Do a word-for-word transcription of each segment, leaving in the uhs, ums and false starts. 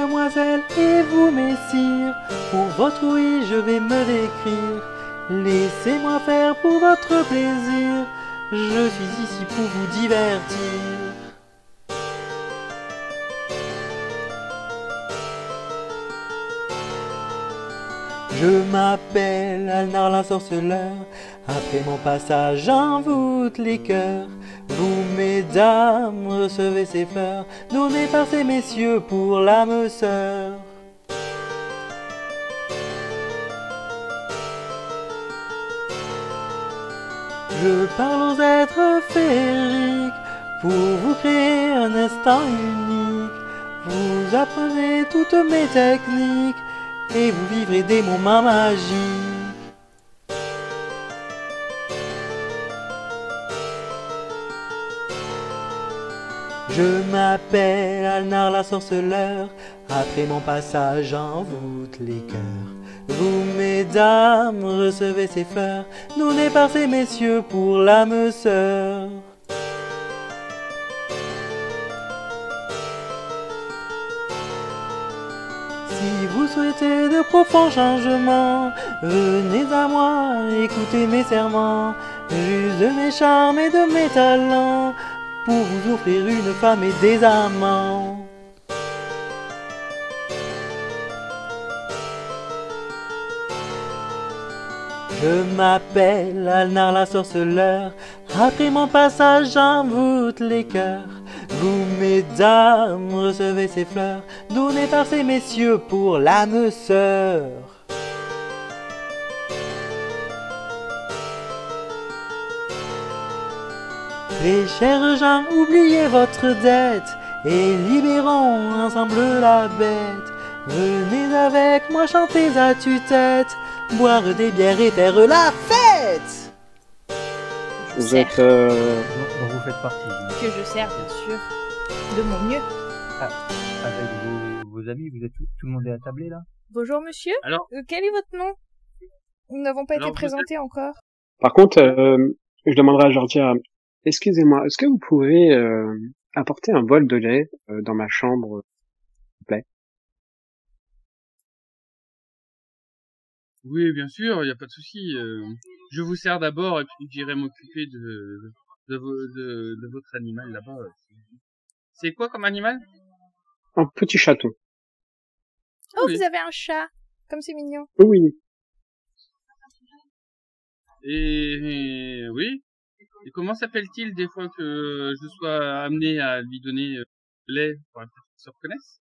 mesdemoiselles, et vous, messires, pour votre oui, je vais me décrire. Laissez-moi faire pour votre plaisir, je suis ici pour vous divertir. Je m'appelle Alnar la sorceleur, après mon passage j'envoûte les cœurs. Vous, mesdames, recevez ces fleurs, données par ces messieurs pour l'âme sœur. Je parle aux êtres féeriques, pour vous créer un instant unique. Vous apprenez toutes mes techniques, et vous vivrez des moments magiques. Je m'appelle Alnar la sorceleur, après mon passage j'envoûte les cœurs. Vous, mesdames, recevez ces fleurs, données par ces messieurs pour l'âme sœur. Si vous souhaitez de profonds changements, venez à moi, écoutez mes serments. J'use de mes charmes et de mes talents, pour vous offrir une femme et des amants. Je m'appelle Alnar la sorceleur, après mon passage j'envoûte les cœurs. Vous, mesdames, recevez ces fleurs, données par ces messieurs pour l'âme sœur. Très chers gens, oubliez votre dette, et libérons ensemble la bête. Venez avec moi chanter à tue-tête, boire des bières et faire la fête. Vous êtes... Euh... dont vous faites partie. Que je sers, bien sûr, de mon mieux. Ah, avec vos, vos amis, vous êtes tout, tout le monde est attablé là? Bonjour monsieur. Alors, euh, quel est votre nom? Nous n'avons pas Alors, été présentés êtes... encore. Par contre, euh, je demanderai à Georgia, excusez-moi, est-ce que vous pouvez euh, apporter un bol de lait euh, dans ma chambre, s'il vous plaît? Oui, bien sûr, il n'y a pas de souci. Euh, je vous sers d'abord et puis j'irai m'occuper de de, vo de de votre animal là-bas. C'est quoi comme animal? Un petit chaton. Oh, oui. Vous avez un chat, comme c'est mignon. Oui. Et, et oui. Et comment s'appelle-t-il des fois que je sois amené à lui donner euh, lait pour qu'il se reconnaisse?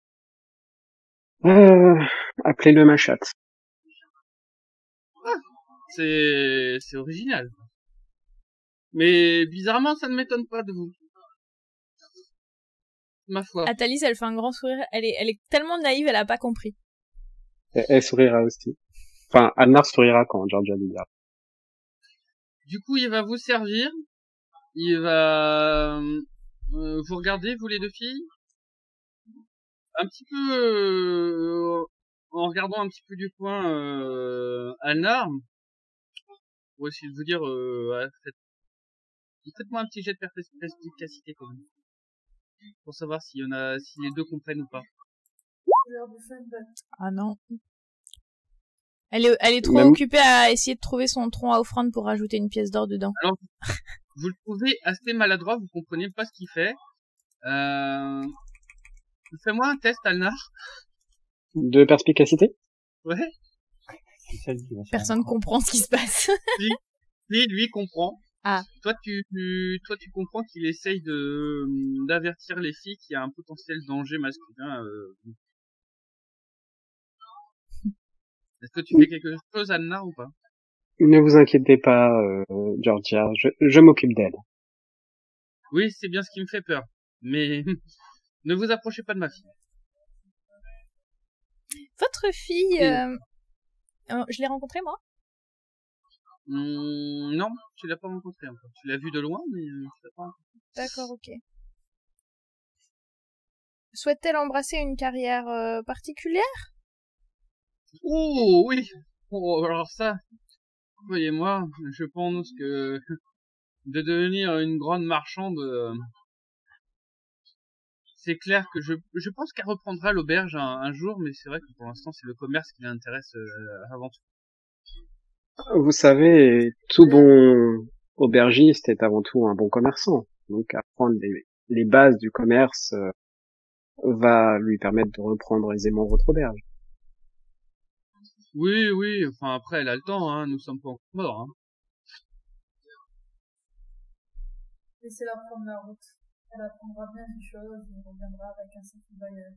Euh, appelez-le ma chatte. Ah, c'est c'est original. Mais bizarrement, ça ne m'étonne pas de vous. Ma foi. Athalie, elle fait un grand sourire. Elle est, elle est tellement naïve, elle a pas compris. Elle, elle sourira aussi. Enfin, Alnar sourira quand Georgia lui dira. Du coup, il va vous servir. Il va euh, vous regarder, vous les deux filles. Un petit peu euh, en regardant un petit peu du coin euh, Alnar. Pour essayer de vous dire, euh, faites-moi un petit jet de perspicacité quand même. Pour savoir s'il y en a, si les deux comprennent ou pas. Ah non. Elle est, elle est trop Même... occupée à essayer de trouver son tronc à offrande pour rajouter une pièce d'or dedans. Alors, vous le trouvez assez maladroit, vous comprenez pas ce qu'il fait. Euh... Fais-moi un test, Alnar. De perspicacité? Ouais. Personne comprend ce qui se passe. Lui, lui, lui comprend. Ah. Toi, tu, tu, toi, tu comprends qu'il essaye de, d'avertir les filles qu'il y a un potentiel danger masculin. Euh... Est-ce que tu fais quelque chose, Alnar, ou pas? Ne vous inquiétez pas, euh, Georgia, je, je m'occupe d'elle. Oui, c'est bien ce qui me fait peur. Mais ne vous approchez pas de ma fille. Votre fille, euh... Euh, je l'ai rencontrée, moi? Mmh, non, tu l'as pas rencontrée encore. Tu l'as vue de loin, mais euh, tu l'as pas rencontrée. D'accord, ok. Souhaite-t-elle embrasser une carrière euh, particulière? Oh oui. Oh, alors ça, voyez-moi, je pense que de devenir une grande marchande, euh, c'est clair que je, je pense qu'elle reprendra l'auberge un, un jour, mais c'est vrai que pour l'instant, c'est le commerce qui l'intéresse euh, avant tout. Vous savez, tout bon aubergiste est avant tout un bon commerçant. Donc apprendre les, les bases du commerce euh, va lui permettre de reprendre aisément votre auberge. Oui, oui, enfin après, elle a le temps, hein, nous sommes pas encore morts. Hein. Laissez-la prendre la route. Elle apprendra bien des choses et reviendra avec un certain bagage.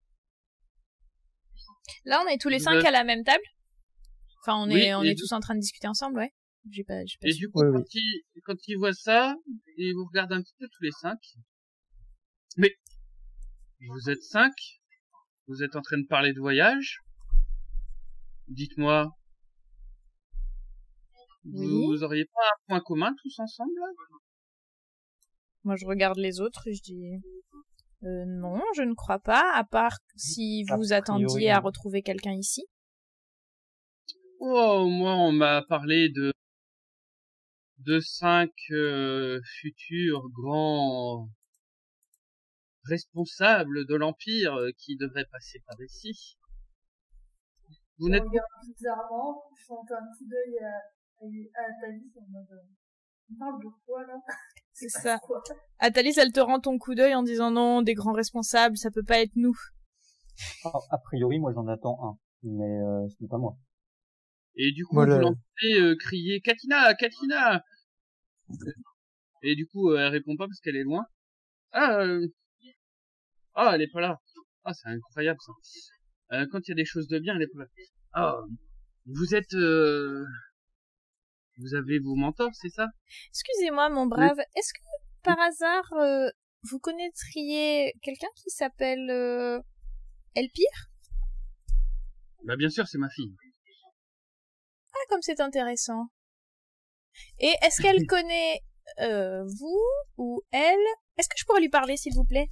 Là, on est tous les Vous cinq avez- à la même table. Enfin, on Oui, est, on et est du- tous en train de discuter ensemble, ouais. J'ai pas, j'ai pas Et su. du coup, Oui, quand, oui. il, quand il voit ça, il vous regarde un petit peu tous les cinq. Mais, vous êtes cinq, vous êtes en train de parler de voyage. Dites-moi, Oui. vous, vous auriez pas un point commun tous ensemble là? Moi, je regarde les autres et je dis, euh, non, je ne crois pas, à part si A vous attendiez priori, à non. retrouver quelqu'un ici. Oh, moi, on m'a parlé de de cinq euh, futurs grands responsables de l'Empire euh, qui devraient passer par ici. Vous Je n'êtes regarde bizarrement, je chante un coup d'œil à, à, à Thalys en mode, euh, on parle de quoi, là? C'est pas ça. quoi. Athalis, elle te rend ton coup d'œil en disant non, des grands responsables, ça peut pas être nous. Alors, a priori, moi, j'en attends un. Mais euh, ce n'est pas moi. Et du coup, Moi, vous le- l'entendez euh, crier Katina, Katina. Et du coup, euh, elle répond pas parce qu'elle est loin. Ah, euh... ah, elle est pas là. Ah, c'est incroyable ça. Euh, quand il y a des choses de bien, elle est pas là. Ah, vous êtes, euh... vous avez vos mentors, c'est ça? Excusez-moi, mon brave, est-ce que par hasard euh, vous connaîtriez quelqu'un qui s'appelle euh, Elpire? Bah bien sûr, c'est ma fille. Ah, comme c'est intéressant. Et est-ce qu'elle connaît euh, vous ou elle? Est-ce que je pourrais lui parler, s'il vous plaît?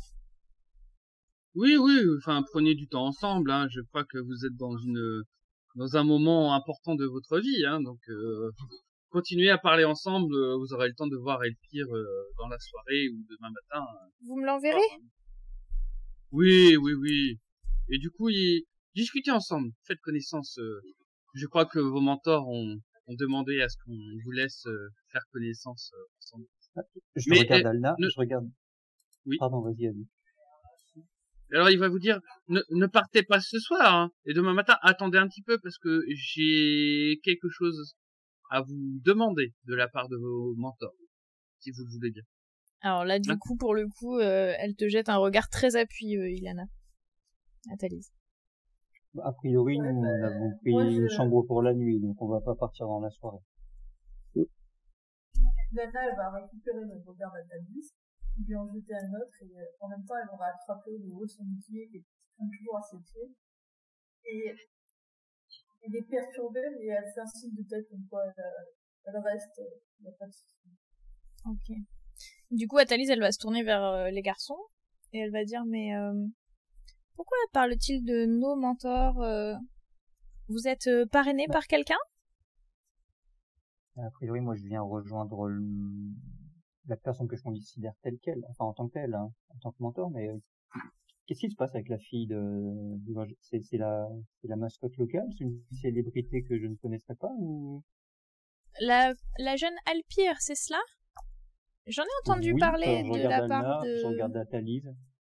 Oui, oui. Enfin, prenez du temps ensemble. Hein. Je crois que vous êtes dans une, dans un moment important de votre vie. Hein. Donc, euh, continuez à parler ensemble. euh, Vous aurez le temps de voir Elpire euh, dans la soirée ou demain matin. Vous me l'enverrez? Oui, oui, oui. Et du coup, ils... discutez ensemble, faites connaissance. euh. Je crois que vos mentors ont, ont demandé à ce qu'on vous laisse euh, faire connaissance euh, ensemble. Je Mais, regarde euh, Alna, ne- je regarde... Oui. Pardon, vas-y, vas-y. Alors il va vous dire, ne, ne partez pas ce soir, hein, et demain matin, attendez un petit peu parce que j'ai quelque chose à vous demander de la part de vos mentors, si vous le voulez bien. Alors là, du Hein coup, pour le coup, euh, elle te jette un regard très appuyé, euh, Ilana. Athalis. A priori, Ouais, nous, bah, on avons pris moi, je- une chambre pour la nuit, donc on va pas partir dans la soirée. Lana, elle va récupérer le regard de Thalys, lui en jeter un autre, et euh, en même temps, elle va rattraper le haut de son pied qui est toujours à ses pieds. Et elle est perturbée, mais elle fait un signe de tête comme quoi elle, euh, elle reste, il n'y a pas de souci. Ok. Du coup, Athalis, elle va se tourner vers euh, les garçons et elle va dire, mais euh, pourquoi parle-t-il de nos mentors euh, Vous êtes euh, parrainé par quelqu'un? A priori, moi, je viens rejoindre le- la personne que je considère telle qu'elle, enfin en tant que telle, hein, en tant que mentor, mais euh, qu'est-ce qui se passe avec la fille de... de- C'est c'est la, c'est la mascotte locale, c'est une célébrité que je ne connaîtrais pas ou... La, la jeune Alpire, c'est cela? J'en ai entendu Oui, parler je de regarde la part Alna, de... je regarde Athalis.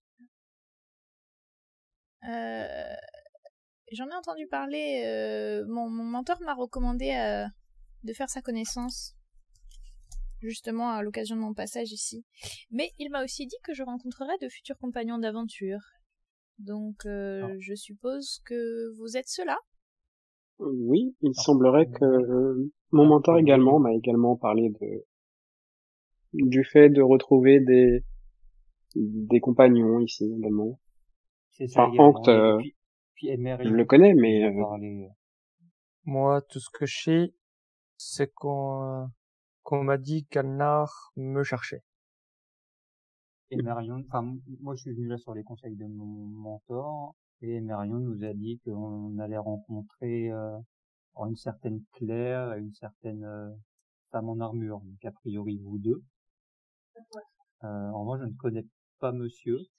Euh, J'en ai entendu parler. Euh, mon, mon mentor m'a recommandé euh, de faire sa connaissance, justement à l'occasion de mon passage ici. Mais il m'a aussi dit que je rencontrerais de futurs compagnons d'aventure. Donc, euh, Ah. je suppose que vous êtes ceux-là. Oui, il Ah. semblerait que euh, mon Ah, mentor oui. également m'a également parlé de du fait de retrouver des des compagnons ici également. C'est ça Enfin, également. Anct, Et euh, puis, puis Emer, je le connais, mais il euh, m'a parlé. Moi, tout ce que je sais, c'est qu'on qu'on m'a dit qu'Alnar me cherchait. Et Marion, enfin, m- moi je suis venu là sur les conseils de mon mentor, et Marion nous a dit qu'on allait rencontrer euh, une certaine Claire et une certaine euh, femme en armure, donc a priori vous deux. Euh, en revanche, je ne connais pas monsieur,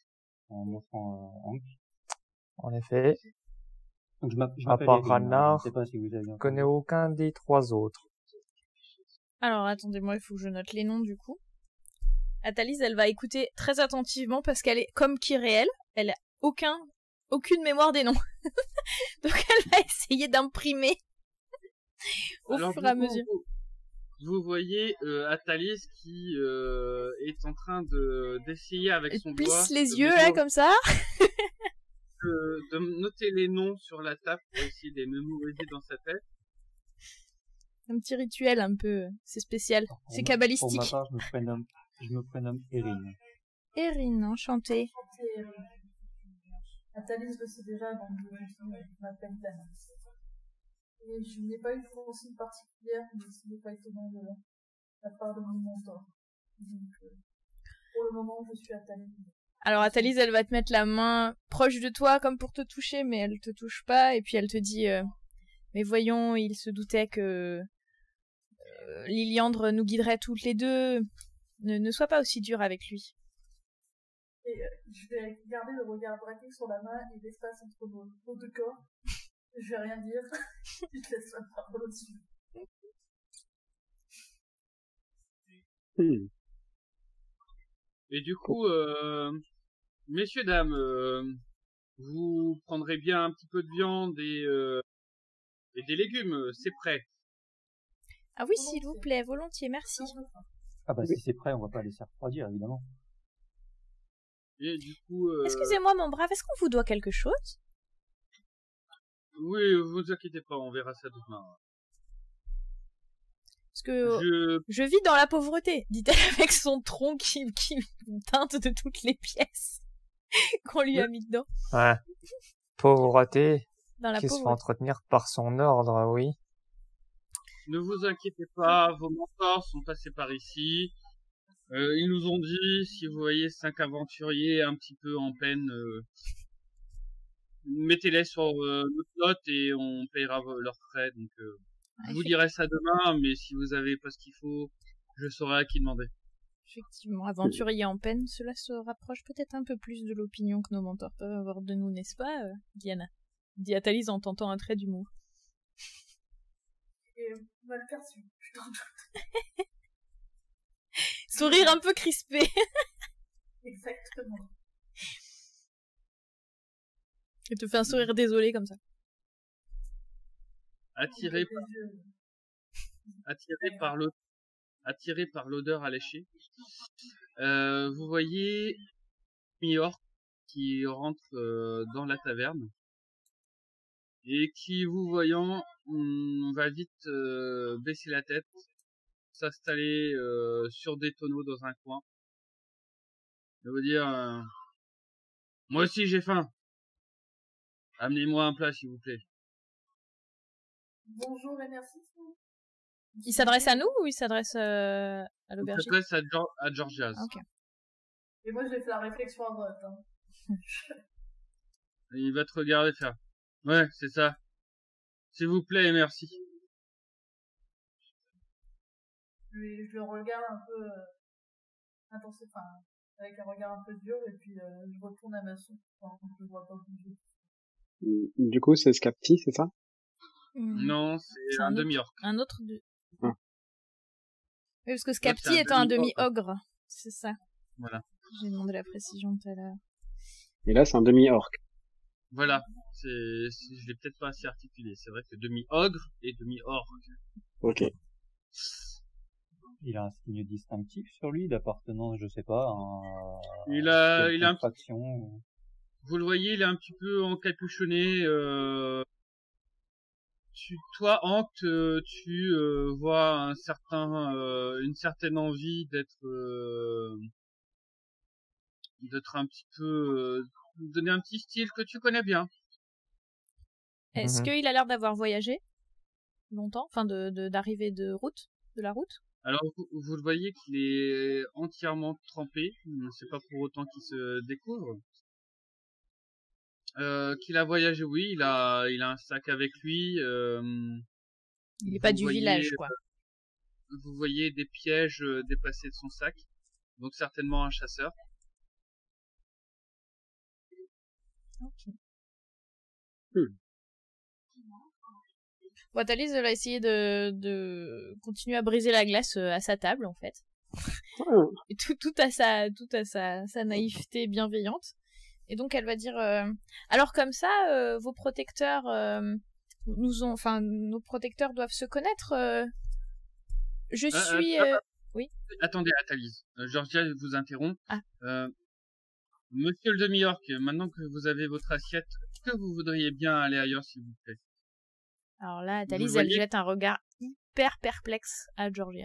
en montrant euh, Hank. En effet, Donc je m'app- je à m'appelle part Erin, hein, je ne Ragnar, sais pas si vous avez je connais entendu. aucun des trois autres. Alors, attendez-moi, il faut que je note les noms, du coup. Athalise, elle va écouter très attentivement parce qu'elle est comme Kyréel. Elle a aucun, aucune mémoire des noms. Donc, elle va essayer d'imprimer au Alors, fur du et à coup, mesure. vous, vous voyez euh, Athalis qui euh, est en train de d'essayer avec Elle son doigt plisse les de, yeux, là, mémoriser- comme ça. de, de noter les noms sur la table pour essayer de les mémoriser dans sa tête. Un petit rituel un peu, c'est spécial. Pour C'est ma- cabalistique. Pour ma part, je me prénomme, je me prénomme Erin. Erin, enchantée. Et, euh, Athalis le sait déjà, donc je je m'appelle Dana. Et je n'ai pas eu de consigne particulière, mais ce n'est pas étonnant de la part de mon mentor. Donc, euh, pour le moment, je suis Athalis. Alors Athalise, elle va te mettre la main proche de toi comme pour te toucher, mais elle te touche pas. Et puis elle te dit euh, mais voyons, il se doutait que euh, Liliandre nous guiderait toutes les deux. Ne, ne sois pas aussi dur avec lui. Et euh, je vais garder le regard braqué sur la main et l'espace entre nos, nos deux corps. Je vais rien dire. Je te laisse la parole au-dessus. Hmm. Et du coup, euh, messieurs, dames, euh, vous prendrez bien un petit peu de viande et, euh, et des légumes, c'est prêt. Ah oui, s'il vous plaît, volontiers, merci. Ah bah si c'est prêt, on va pas laisser refroidir, évidemment. Et du coup, euh, Excusez-moi, mon brave, est-ce qu'on vous doit quelque chose? oui, vous inquiétez pas, on verra ça demain. Parce que Je, je vis dans la pauvreté, dit-elle avec son tronc qui, qui teinte de toutes les pièces qu'on lui a mis dedans. Ouais. Pauvreté, Dans la qui se fait pauvreté. entretenir par son ordre, oui. ne vous inquiétez pas, vos mentors sont passés par ici. Euh, ils nous ont dit, si vous voyez cinq aventuriers un petit peu en peine, euh, mettez-les sur euh, notre note et on payera vos- leurs frais. Donc, euh, je vous dirai ça demain, mais si vous avez pas ce qu'il faut, je saurai à qui demander. Effectivement, aventurier en peine, cela se rapproche peut-être un peu plus de l'opinion que nos mentors peuvent avoir de nous, n'est-ce pas, euh, Diana? Dit Athalise en tentant un trait d'humour. Et euh, mal perçu, je t'en doute. Sourire un peu crispé. Exactement. Elle te fait un sourire désolé comme ça. Attiré, Les yeux. attiré par l'odeur, attiré par l'odeur alléchée, euh, vous voyez Mior qui rentre euh, dans la taverne et qui, vous voyant, on va vite euh, baisser la tête, s'installer euh, sur des tonneaux dans un coin. Je veux dire, euh, moi aussi j'ai faim. Amenez-moi un plat, s'il vous plaît. Bonjour et merci. Il s'adresse à nous ou il s'adresse euh, à Je l'aubergiste? m'adresse à, Geor- à Georgias. Ah, ok. Et moi, je vais faire la réflexion à droite. Hein. Et il va te regarder faire. Ouais, c'est ça. S'il vous plaît et merci. Je, lui- je le regarde un peu euh, intensif, enfin, avec un regard un peu dur, et puis euh, je retourne à ma soupe quand je le vois pas bouger. Du coup, c'est Scapti, c'est ça? Hmm. Non, c'est C'est un un autre- demi-orc. Un autre de... Ah. Oui, parce que Ouais, Scapti c'est un étant un demi-ogre. demi-ogre. C'est ça. Voilà. J'ai demandé la précision tout à l'heure. Et là, c'est un demi-orc. Voilà. C'est, c'est- je l'ai peut-être pas assez articulé. C'est vrai que demi-ogre et demi-orc. Ok. Il a un signe distinctif sur lui d'appartenance, je sais pas, à un... Il a- quelconque il a un- faction ou- Vous le voyez, il est un petit peu encapuchonné. Euh... Tu, toi, Hank, euh, tu euh, vois un certain, euh, une certaine envie d'être, euh, d'être un petit peu, euh, donner un petit style que tu connais bien. Est-ce Mhm. qu'il a l'air d'avoir voyagé longtemps? Enfin, de, de, d'arriver de route? De la route? Alors, vous, vous le voyez qu'il est entièrement trempé. C'est pas pour autant qu'il se découvre. Euh, qu'il a voyagé, oui. Il a, il a un sac avec lui. Euh, Il est pas vous du voyez, village, quoi. Vous voyez des pièges euh, dépassés de son sac. Donc certainement un chasseur. Ok. Hmm. Bon, Thalys elle va essayer de, de continuer à briser la glace euh, à sa table, en fait. Ouais. Et tout, tout à sa, tout à sa, sa naïveté bienveillante. Et donc, elle va dire, euh, alors comme ça, euh, vos protecteurs, euh, nous ont, enfin, nos protecteurs doivent se connaître. euh, je Euh, suis, euh, euh, oui. Attendez, Athalys. Euh, Georgia vous interrompt. Ah. Euh, Monsieur le demi-orc, maintenant que vous avez votre assiette, est-ce que vous voudriez bien aller ailleurs, s'il vous plaît? Alors là, Vous Thalys, le elle voyez jette un regard hyper perplexe à Georgia.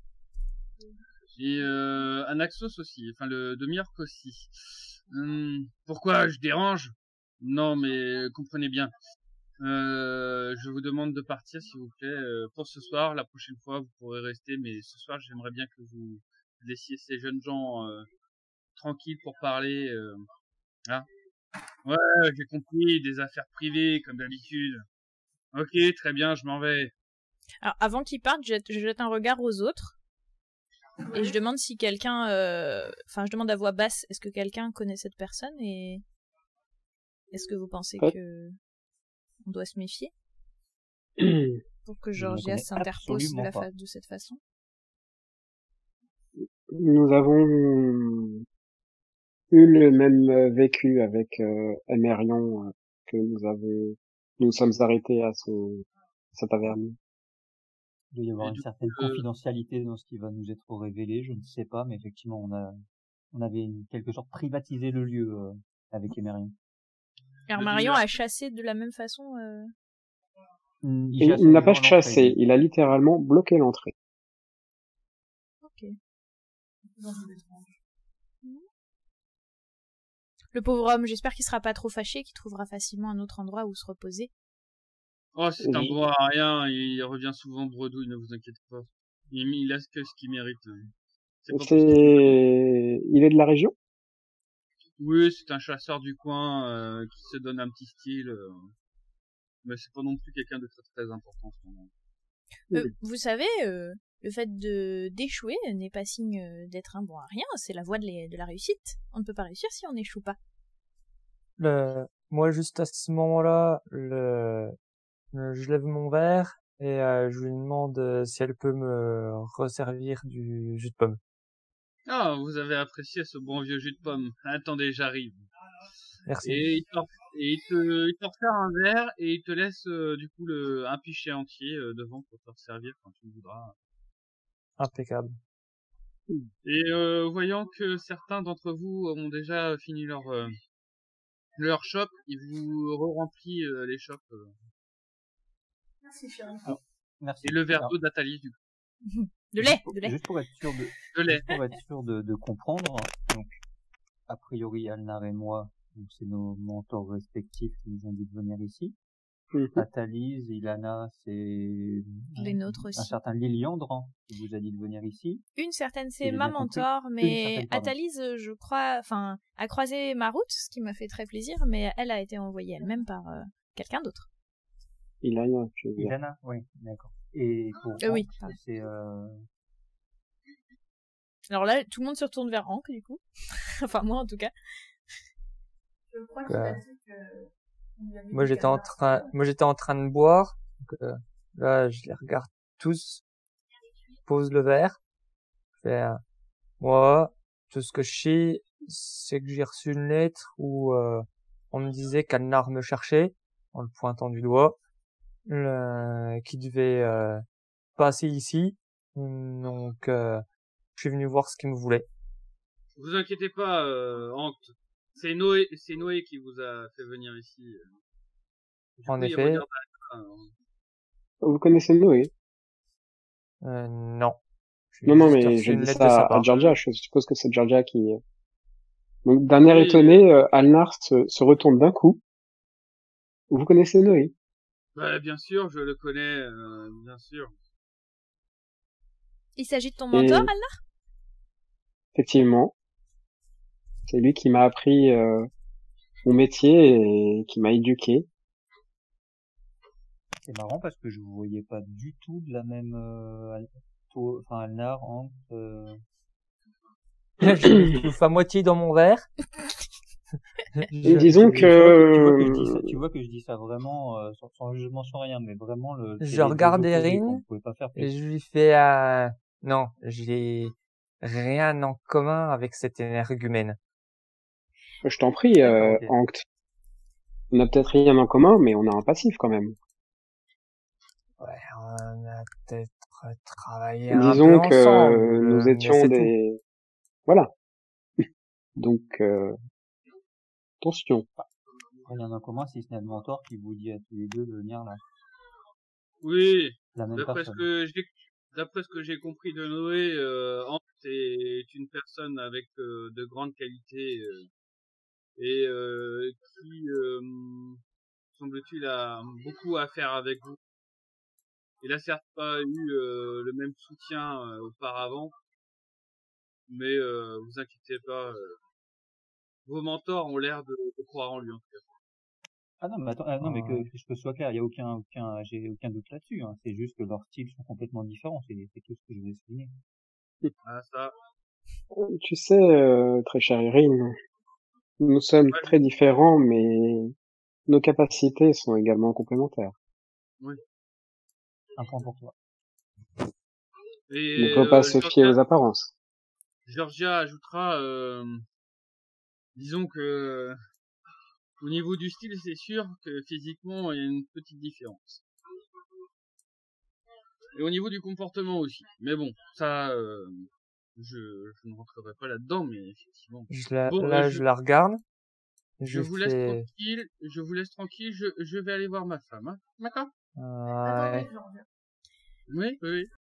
Et euh, Anaxos aussi, enfin le demi-orc aussi. Hum, pourquoi je dérange? Non, mais comprenez bien. Euh, je vous demande de partir, s'il vous plaît, euh, pour ce soir. La prochaine fois, vous pourrez rester, mais ce soir, j'aimerais bien que vous laissiez ces jeunes gens euh, tranquilles pour parler. Euh, hein. Ouais, j'ai compris, des affaires privées, comme d'habitude. Ok, très bien, je m'en vais. Alors, avant qu'ils partent, je jette, je jette un regard aux autres. Et je demande si quelqu'un... euh, Enfin, je demande à voix basse, est-ce que quelqu'un connaît cette personne et... Est-ce que vous pensez Ouais. que... On doit se méfier Hmm. pour que Je ne Georgia connais s'interpose de, absolument la pas. fa- de cette façon? Nous avons eu le même euh, vécu avec euh, Émerion, euh, que nous avons, nous sommes arrêtés à son, sa taverne. Il doit y avoir Et une du certaine coup, euh, confidentialité dans ce qui va nous être révélé, je ne sais pas, mais effectivement, on a, on avait une- quelque sorte privatisé le lieu euh, avec Émerion. Alors le Marion demi-orc, a chassé de la même façon... euh, Hmm, Il Et chasse il n'a les pas gens à l'entrée, chassé, lui. il a littéralement bloqué l'entrée. Ok. Le pauvre homme, j'espère qu'il sera pas trop fâché, qu'il trouvera facilement un autre endroit où se reposer. oh, c'est un Oui. bon à rien, il revient souvent bredouille, ne vous inquiétez pas. Il, il a que ce qu'il mérite. C'est pas pour ça. C'est, il est de la région? Oui, c'est un chasseur du coin euh, qui se donne un petit style. euh, Mais c'est pas non plus quelqu'un de très très important en ce moment. Euh, Oui. vous savez, euh, le fait de d'échouer n'est pas signe euh, d'être un bon à rien, c'est la voie de, les- de la réussite. On ne peut pas réussir si on n'échoue pas. Le, moi, juste à ce moment-là, le, le- je lève mon verre et euh, je lui demande euh, si elle peut me resservir du jus de pomme. Ah, vous avez apprécié ce bon vieux jus de pomme. Attendez, j'arrive. Merci. Et il te, et il te, il te resserre un verre et il te laisse euh, du coup le, un pichet entier euh, devant pour te servir quand tu voudras. Impeccable. Et euh, voyant que certains d'entre vous ont déjà fini leur euh, leur shop, il vous re-remplit euh, les shops euh, Merci, chérie. Merci. et le verre Alors, d'eau d'Athalie du coup. De lait, juste pour- de lait. Juste pour être sûr de, De lait. juste pour être sûr de, de comprendre, donc, a priori, Alnar et moi, donc c'est nos mentors respectifs qui nous ont dit de venir ici. Mhm. Athalys, Ilana, c'est Les nôtres aussi. un certain Liliandre hein, qui vous a dit de venir ici. Une certaine, c'est J'ai ma bien compris. mentor, Une mais certaine, pardon. Athalys, euh, je crois, enfin, a croisé ma route, ce qui m'a fait très plaisir, mais elle a été envoyée elle-même par euh, quelqu'un d'autre. Il a rien, je veux dire. Ilana, oui, d'accord. Et pour Euh, oui, Hank, pardon. c'est euh, Alors là, tout le monde se retourne vers Hank, du coup. Enfin, moi, en tout cas. Je crois qu'il Ouais. a dit que... il y avait Moi, des j'étais en canards. train, moi, j'étais en train de boire. Donc, euh, là, je les regarde tous. Je pose le verre. Je fais, euh, moi, tout ce que je sais, c'est que j'ai reçu une lettre où euh, on me disait qu'Alnar me cherchait, en le pointant du doigt, le, qui devait euh, passer ici. Donc, euh, je suis venu voir ce qu'il me voulait. Vous inquiétez pas, euh, Hank. C'est Noé, c'est Noé qui vous a fait venir ici. Du En coup, il effet, regarde à- Vous connaissez Noé? euh, non. J'ai Non, non, juste mais reçu je une dis lettre de ça sa à part. Georgia, je suppose que c'est Georgia qui... Donc, d'un air Oui, étonné, euh, Alnar se, se retourne d'un coup. Vous connaissez Noé? Ouais, bien sûr, je le connais, euh, bien sûr. Il s'agit de ton Et mentor, Alnar? effectivement, c'est lui qui m'a appris euh, mon métier et qui m'a éduqué. c'est marrant parce que je vous voyais pas du tout de la même euh, Al- toi- enfin Alnar, Hank, euh, Je m'étouffe à moitié dans mon verre. Et Je, disons Tu vois que, tu vois que je dis que ça, tu vois que je dis ça vraiment euh, sans, sans jugement, sans rien, mais vraiment le, c'est je les deux regarde opposés, quoi. Erin On pouvait pas faire et plus. je lui fais euh, non, j'ai rien en commun avec cet énergumène. je t'en prie, D'accord, euh, ok. Anct. On a peut-être rien en commun, mais on a un passif quand même. Ouais, on a peut-être travaillé un peu Disons que ensemble, nous mais étions c'est tout. des... Voilà. Donc, euh, attention. Rien en commun si ce n'est le mentor qui vous dit à tous les deux de venir là. Oui, La même d'après ce personne. que j'ai, d'après ce que j'ai compris de Noé, euh, Hans est une personne avec euh, de grandes qualités euh, et euh, qui, euh, semble-t-il, a beaucoup à faire avec vous. Il a certes pas eu euh, le même soutien euh, auparavant, mais euh, vous inquiétez pas, euh, vos mentors ont l'air de, de croire en lui en tout cas. Ah non, mais attends, ah non, mais que, Ouais. que je sois clair, il y a aucun, aucun, j'ai aucun doute là-dessus, hein. C'est juste que leurs styles sont complètement différents, c'est, c'est tout ce que je voulais souligner. Ah ça, Tu sais, euh, très chère Erin, nous sommes ouais, très différents, mais nos capacités sont également complémentaires. oui. Un point pour toi. Il Et ne faut pas euh, se fier Georgia, aux apparences. Georgia ajoutera, euh, disons que au niveau du style, c'est sûr que physiquement, il y a une petite différence. Et au niveau du comportement aussi. Mais bon, ça, euh, je, je ne rentrerai pas là-dedans, mais effectivement. Je la, Bon, euh, là, je, je la regarde. je Je vous laisse fais, tranquille, je vous laisse tranquille, je, je vais aller voir ma femme, hein. D'accord? ouais. Attendez, je reviens. Oui, oui, oui.